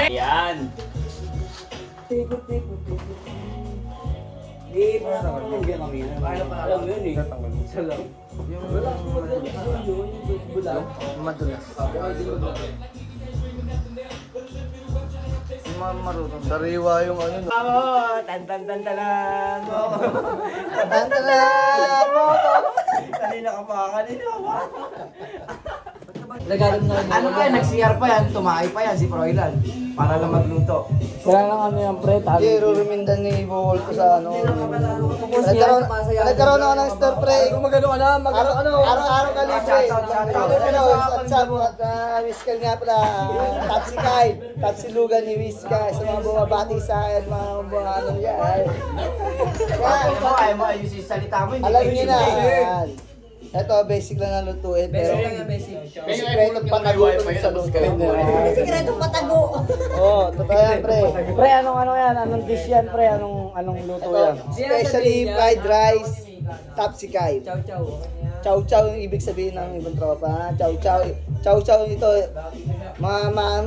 Yan. Alam mo yun eh. Salam. Madulas. Marunong. Sariwa yung ano. Tan-tan-tan-talan. Tantalan! Kanina ka pa, kanina ka pa. Ano pa yan? Nag-CR pa yan, tumakay pa yan si Froilan. Para lang magluto. Kaya lang ano yan, pre, tago. Hindi, rurumindan ni Bukol ko sa ano. Nagkaroon ako ng store pre. Kung magano ka na, Araw-araw ka libre. WhatsApp mo at Whiskal nga pala. Tapsi Kyle. Tapsi Lugan ni Whiskal. Sa mga bumabati sa akin, mga ano yan. Ayaw mo ayusin yung salita mo. Alam niyo na. Ito, basic lang na lutuin. Pero sikretong patago sa lutuin. Sikretong patago. Oo, totoo yan pre. Pre, anong yan? Anong dish yan, pre? Anong luto yan? Especially fried rice, tapsikay. Chow chow. Chow chow yung ibig sabihin ng ibang tropa. Chow chow. Chow chow ito. Mama.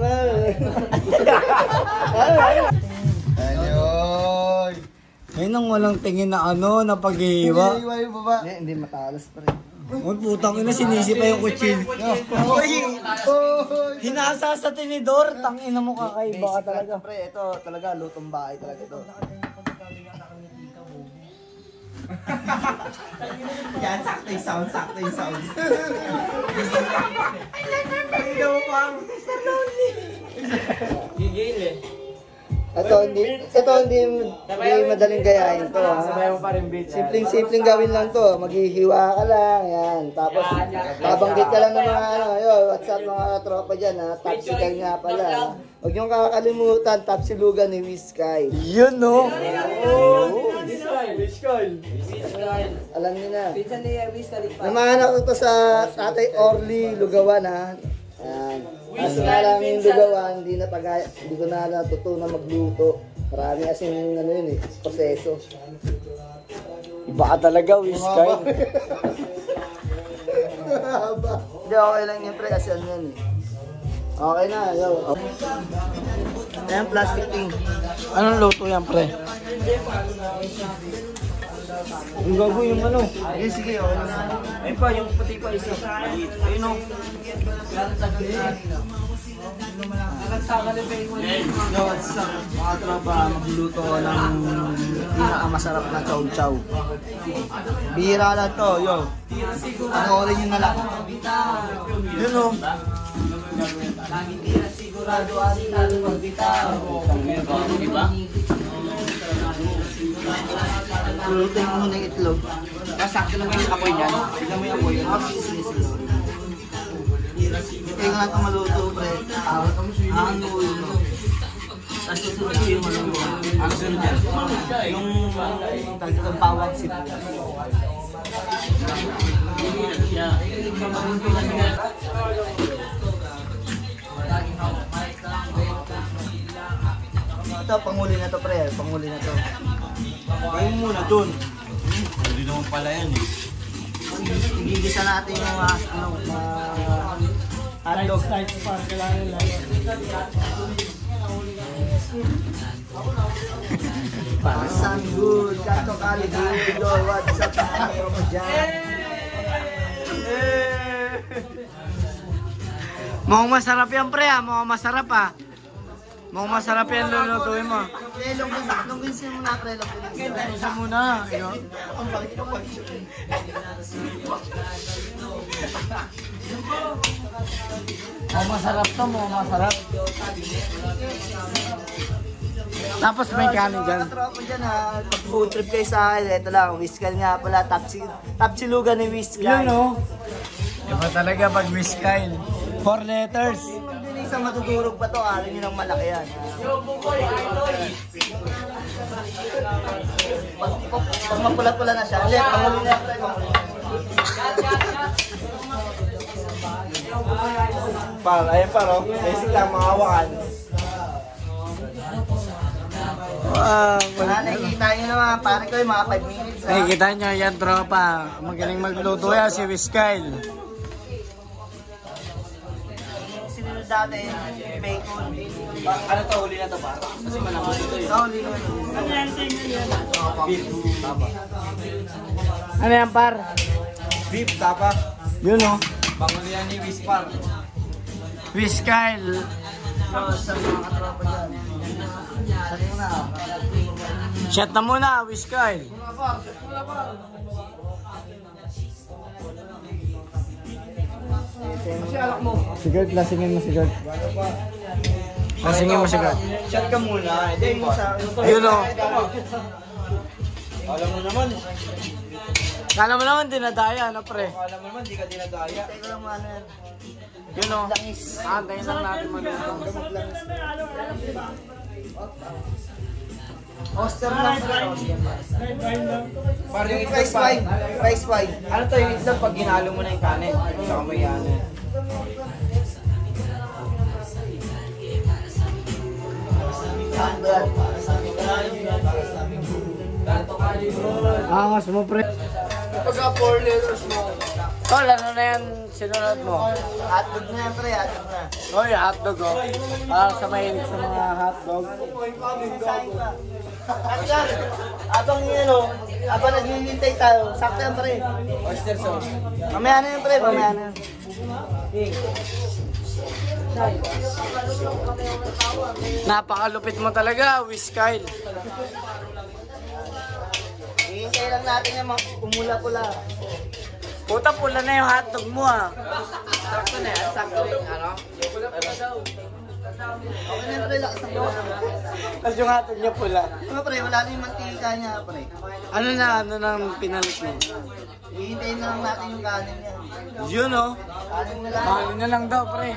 Ayun. Ngayon ang walang tingin na ano, na paghihiwa. Yung baba. Hindi matalas pa rin. Uy, putang ina, sinisi pa yung kutsil. Hinasa sa tinidor, tangina mo kakaiba ka talaga. Pre, ito talaga lutong bahay talaga ito. Yan, sakto yung sound. Gigil eh. Ito hindi madaling gayahin to ha. Sabay mo pa rin beat. Simpleng gawin lang to. Maghihiwa ka lang, yan. Tapos babanggit ka lang ng mga ano, WhatsApp mga tropa diyan ha. Tapsikal nga pala. Huwag niyong kakalimutan, Tapsilugan ni Whiskay. Yun no. Whiskal. Alam niyo na. Pinsan ni Whiskal. Namahan ako to sa Tatay Orly Lugawan ha. Ayan. Kasi nga lang yung lugawan, hindi ko na natutunan magluto. Marami asin yung ano yun eh, proseso. Iba ka talaga, Whiskay. Hindi, okay lang yun pre, kasi ano yan eh. Okay na, yo. Ayan, plastic thing. Anong luto yan, pre? Ang gagawin yung ano? Sige, okay na. Ayun pa, yung pati pa isa. Ayun o. Yo, what's up? Mga tropa, magluluto ko ng pinakamasarap na chow-chow. Bihira na to, yo. Panoorin nyo na lang. Yun o. Lulutin mo muna yung itlog. Sakto lang yung apoy niyan. Tignan mo yung apoy. Kaya nga ito maluto, pre. Ano yun? Tapos susunod yung ano. Ang sunod dyan. Yung talagang bawang sibuyas. Ito, panguli na to, pre. Panguli na to. Ayun muna dun. Hindi naman pala yan eh. Igigisa natin yung hotdog. Pasang good, kato kaligido, what's up mo dyan? Mukhang masarap yan, pre, ha? Mukhang masarap, ha? Mukhang masarap yan lulutuin mo. Lungginsin mo na, pre. Isa muna, yun. Mukhang masarap to, mukhang masarap. Tapos may kanin dyan. Mga tropa dyan ha, pag food trip kayo sa akin, ito lang, Whiskal nga pala, Tapsilugan ni Whiskal. Yun, no? Iba talaga pag Whiskal. 4 letters. Mabilis ang matutulog pa to, alam nyo ng malaki yan. Pag mapula-pula na siya, ulit, panguli na pre, panguli. Ayun pa no. Basic lang mga hawakan. Wow. Nakikita nyo naman, pare ko yung mga 5 minutes ha. Nakikita nyo yan, tropa. Magaling magluto yan si Whiskal. Sinunod dati, bacon, Ano to, huli na to pa? Kasi malaki ito eh. Huli na. Beef. Tapa. Ano yan, par? Beef, tapa. Yun o. Panguli yan ni Wispar. Wiskyle. Sa mga katropa dyan. Sabi mo na. Shot na muna, Wiskyle. Sigurd, lasingin mo sigurd. Lasingin mo sigurd. Shot ka muna. Hindi mo sa... Yun o. Alam mo naman. Kala mo naman dinadaya, ano pre? Alam mo naman, di ka dinadaya. Teka lang ano yan. Yun o. Langis. Antayin lang natin maluto. Oster lang sila. Parang yung Price wine. Price wine. Ano to, yung itlog pag ginalo mo na yung kanin. Saka may ano. Angas mo pre. Pagka 4 liters mo. Tol, ano na yan sinunod mo? Hotdog na yan pre, hotdog na. Oy, hotdog o. Para sa mahilig sa mga hotdog. At yan, abang naghihintay tayo, sakto yan pre. Oyster sauce. Mamaya na yan pre, mamaya na yan. Napakalupit mo talaga, Wiskyle. Hihintay lang natin yan, pumula-pula. Puta, pula na yung hotdog mo ah. Sakto na yan, sakto yung ano. Okay na yan pre, lakas ng gawa. Tapos yung hotdog niya pula. Ano pre, wala na yung mantika niya pre. Ano nang pinalit mo? Hihintayin na lang natin yung kanin yan. Yun o. Kanin na lang. Mahal na lang daw, pre.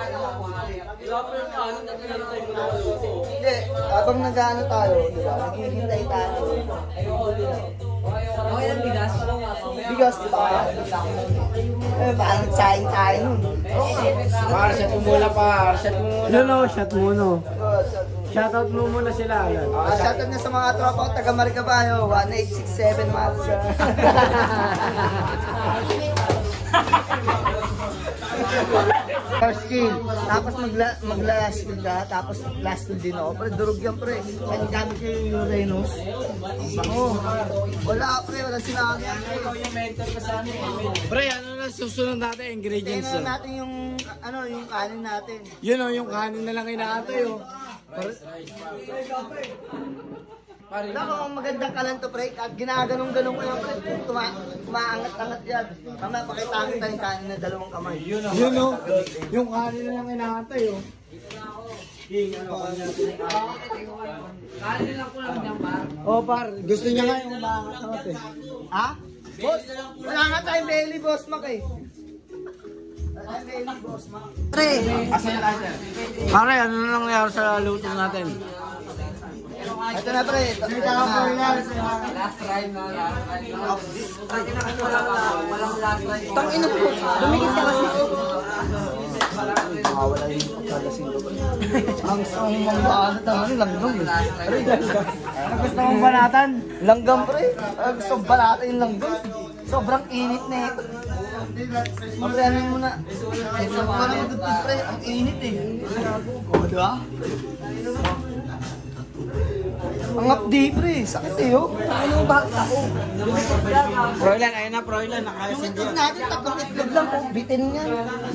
Hindi, habang nag-ano tayo, di ba? Naghihintay tayo. Okay lang bigas. Bigas, di ba? Eh, parang nagsaing tayo nun. Para sa tumula pa, set mo muna. Yun o, shot mo no. Shoutout mo muna sila agad. Shoutout na sa mga tropa ko, taga Maricabayo, 1867 miles. First kill, tapos mag-last kill ka, tapos last kill din ako. Pre, durog yan pre. Kaya gamit ko yung Uranus. Oo. Wala pre, wala sinabi. Pre, ano na susunod natin ingredients Tingnan na? natin yung, yung kanin natin. Yun o, yung kanin na lang inaatay o. Wala kung magandang kalan to pre, at ginaganong-ganong ko yan pre, tumaangat-angat yan. Kama, pakita kita yung kanin na dalawang kamay. Yun o, yung kanin na lang inaatay o. Oh par, gusto niya nga yung umaangat eh. Ha? Boss, wala nga tayong belly boss Mac eh. Wala tayong belly boss Mac. Pre, Pare, ano na nangyari sa luto natin? ito na pre. Ito na. Tangina po, dumikit ka kasi. Wala yung pagkalasing ko. Ang song mga langgam eh. Ano gusto mong banatan? Langgam pre. Gusto balatan yung langgam. Sobrang init na ito. Mabriyanin mo na. Parang magdudud pre, ang init eh. O diba? Ang updi pre, sakit eh oh. Ano bakit ako? Proilan, ayun na Proilan, Yung nakasindi itlog natin, tatlong itlog lang po. Bitin yan.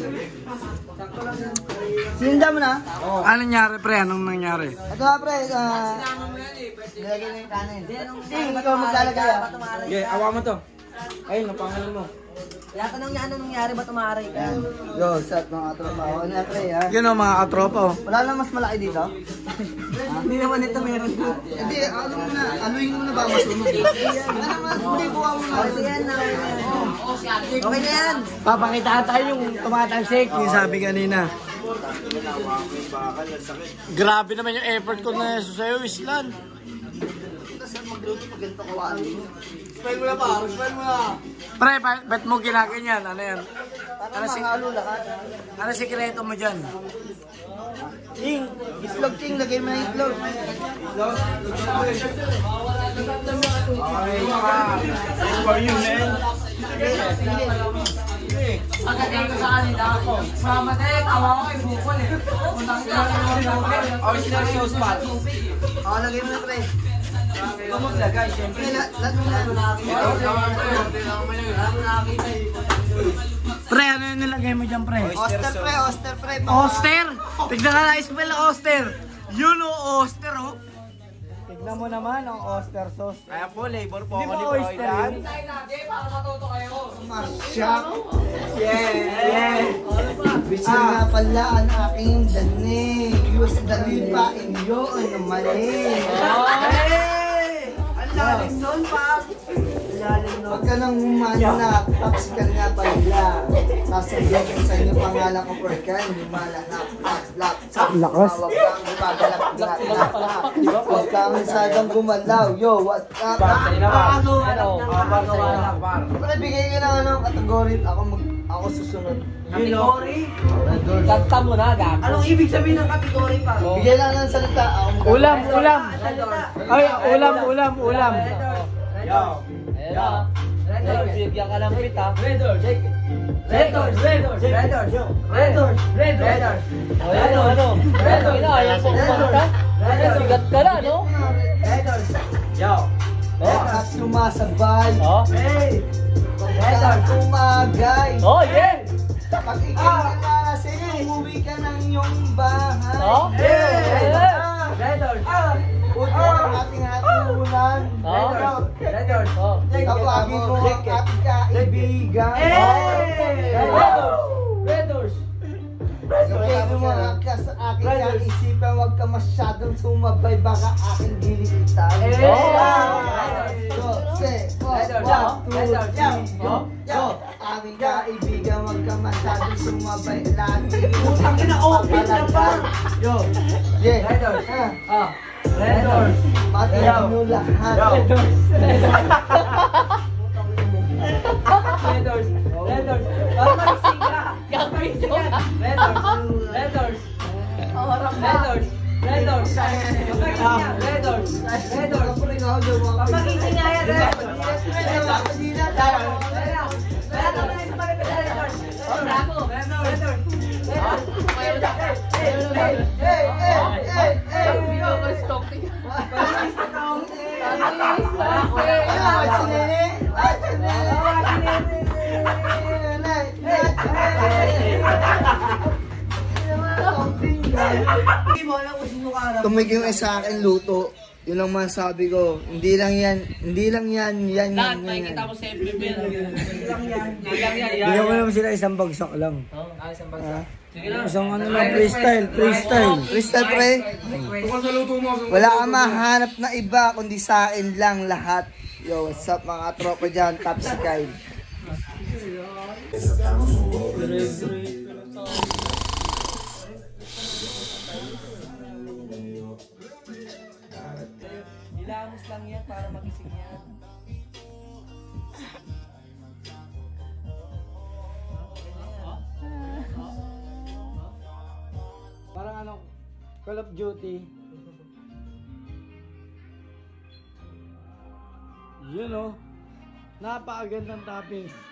Sinda mo na? Anong nangyari pre? Anong nangyari? Ito nga pre, nilagay na yung kanin. Ikaw maglalagay ah. Okay, awa mo to. Ayun, napangalan mo. Yatanong niya ano nangyari ba tumari ka? Yo, set mga tropa. O na pre ha. Yun o mga katropa o. Wala na mas malaki dito? Hindi naman ito meron. Hindi, ano mo na, aluin mo na ba masunog? Ano naman, hindi buwa mo na. Yan na. Okay na yan. Papakitaan tayo yung tumatalsik, yung sabi kanina. Grabe naman yung effort ko na sa'yo, Islan. Kasi magluto pag ganito kawaan. Pre, ba't mo ginaganyan? Ano yan? Para mahalo lahat. Ano sikreto mo dyan? King, itlog king, lagay mo na yung itlog. For you, man. Pagdating ko sa kanila ako. Mamatay, tawa ko kay Bukol eh. Original sauce pat. Lagay mo na pre. Ikaw maglagay, syempre. Lahat mo na. Pre, ano yung nilagay mo dyan, pre? Oster pre. Oster! Tignan ka na, spell na Oster. Yun o, Oster o. Tignan mo naman ang Oster sauce. Kaya po, labor po Di ako ba ni oyster Froilan. yun? Marshak. Yeah! Bisin nga pala ang aking dani. Use dali pa inyo ano mali. Ang lalim nun, Pam! Huwag ka nang humanap. Tapsikan nga pala. Sasabihin ko sa inyo pangalan ko for ka. Hindi malalap. Lap. Lakas. Huwag kang gumagalap. Huwag kang masyadong gumalaw. Yo, what up? Pre, bigay ka ng ano, kategory. Ako susunod. Category? Kanta mo na, gago. Anong ibig sabihin ng category, Pam? Bigay lang ng salita. Ako Ulam. Ay, ulam. Yo! Bigyan ka ng pit, ha? Redors! Ano? Ayaw ko kumanta? Sigat ka na, no? Yo! at sumasabay. Hey! At umagay. Oh, yeah! Pag ikaw nalasing, umuwi ka ng iyong bahay. Oh? Hey! Redors! Puti ang ating hatulan. Oh? Oh. Tawagin mo ang ating kaibigan. Redors! Kaya lumakas ka sa aking kaisipan, huwag ka masyadong sumabay, baka aking gilitan. Aming kaibigan, huwag ka masyadong sumabay, lagi Putang ina, open na pa! Yo! Yeah. Redors! Patingin nyo lahat. Tumigil sa akin luto. Yun lang masabi ko. Hindi lang yan. Lahat makikita mo sa FB. Bigyan mo naman sila isang bagsak lang. Isang bagsak. Sige lang. Isang ano lang, freestyle. Crystal pre. Wala kang mahanap na iba kundi sa akin lang lahat. Yo, what's up mga tropa dyan? Top Sky. Nilamos lang yan para magising yan. Parang ano, Call of Duty. Yun o. Napakagandang toppings.